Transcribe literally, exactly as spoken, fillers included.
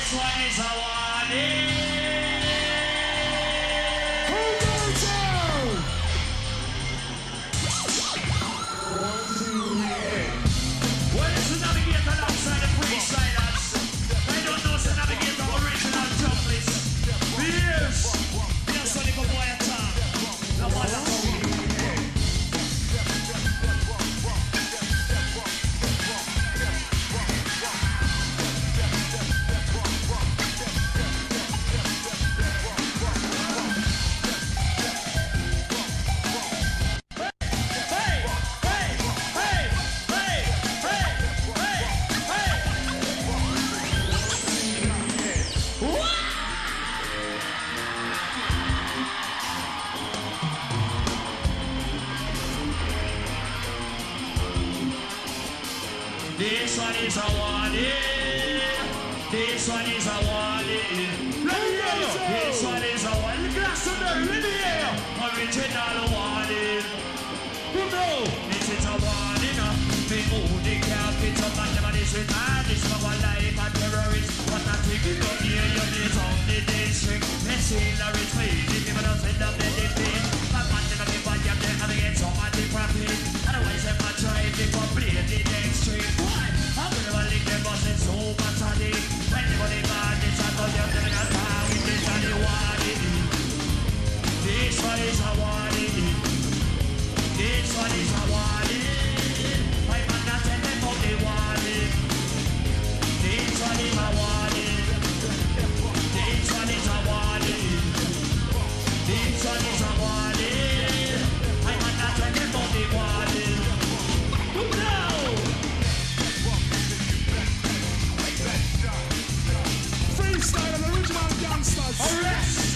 one is a warning. Who goes out? Well, it's the navigator alongside the freestylers. I don't know, it's the navigator original jump list. Yes. Yes, Sonic boy attack. The one that This one is a warning. This one is a warning. Let me hear you. This one is a warning. Glastonbury, let me hear you. Original warning. Who know? This is a warning. Me move the carpet up and never this with man. This is my life a terrorist. But I think it don't hear you. This on the district. Let's see the rich way. If you don't send up the defeat. My man never give a damn. They're having it so much profit. Otherwise, I'm not trying to complete the next street. I'm gonna lick them boss and so much on it. When you want it bad, it's a good job that I got time with this and you want it. This one is a warning. This one is a warning. I'm not telling them what they want it. This one is a warning. This one is a warning. This one is a warning. I'm not telling them what they want it. No! Freestyle and original gangsters. Arrest!